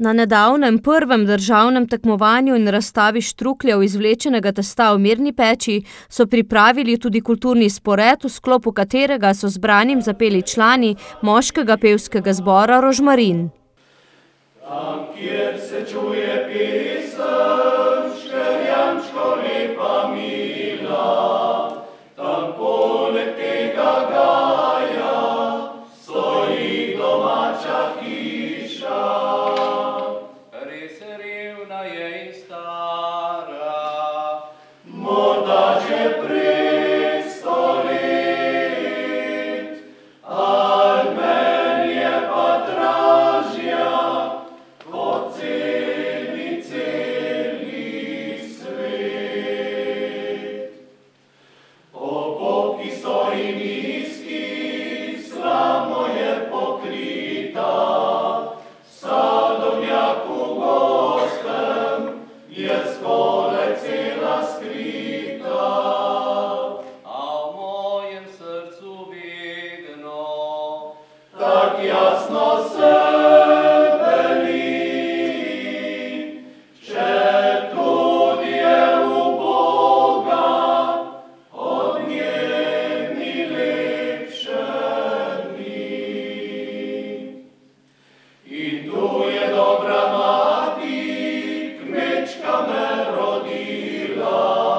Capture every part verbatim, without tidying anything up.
Na nedavnem prvem državnem tekmovanju in razstavi štrukljev izvlečenega testa v Mirni peči so pripravili tudi kulturni spored, v sklopu katerega so zbranim zapeli člani moškega pevskega zbora Rožmarin. Tam, kjer se čuje pesem, škrjančko lepa mila, tam poleg tega gaja stoji domača hiša. Res revna je in stara, morda že prek sto let, al meni je pa dražja kot celi, celi svet. Oboki stoji nizki, slamo je pokrita, sadovnjak v gostem je skoraj cela skrita. A v mojem srcu vedno tak jasno se veli, če tudi je uboga, od nje ni lepše ni. In tu je dobra mati, kmečka me rodila,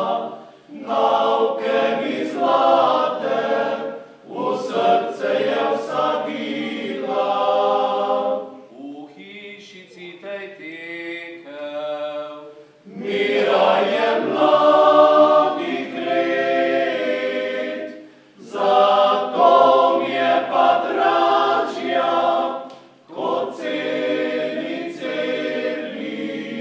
nauke mi zlate v srce je vsadila. V hišici tej tekel mira je mladih let, zato mi je pa dražja kot celi, celi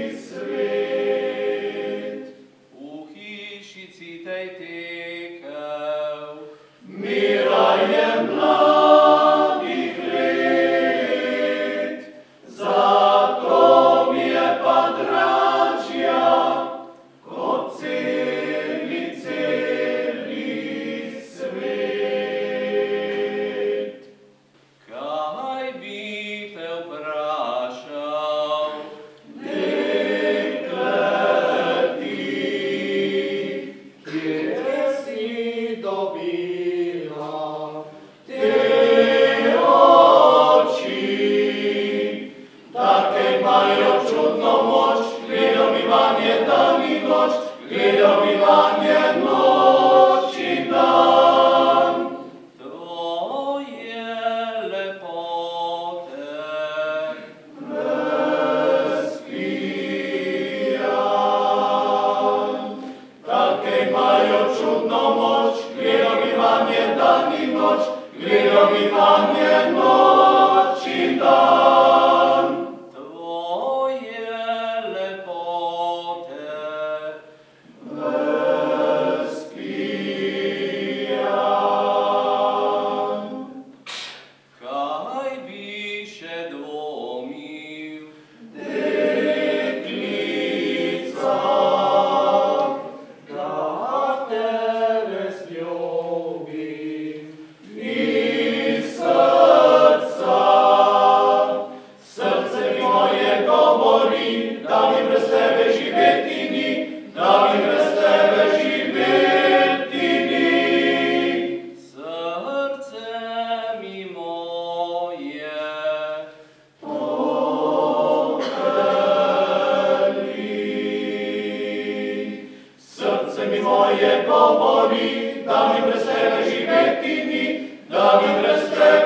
svet. V hišici tej tekel mira je mladih let, zato mi je pa dražja kot celi, celi svet. Kaj bi te vprašal, dekle ti, kje si dobila te oči, take imajo čudno moč, gledajo mi vanje dan in noč, gledajo mi vanje noč in dan. Tvoje lepote brez pijanj, take imajo čudno moč, gledajo mi vanje dan in noč, gledajo mi vanje noč in dan. Tvoje lepote brez pijanj. Kaj bi še dvomil, deklica, da te res ljubim iz srca. Srce mi moje govori, da mi brez tebe živeti ni, da mi brez tebe živeti ni. Srce mi moje to veli. Srce mi moje govori, da mi brez tebe živeti ni, da mi brez tebe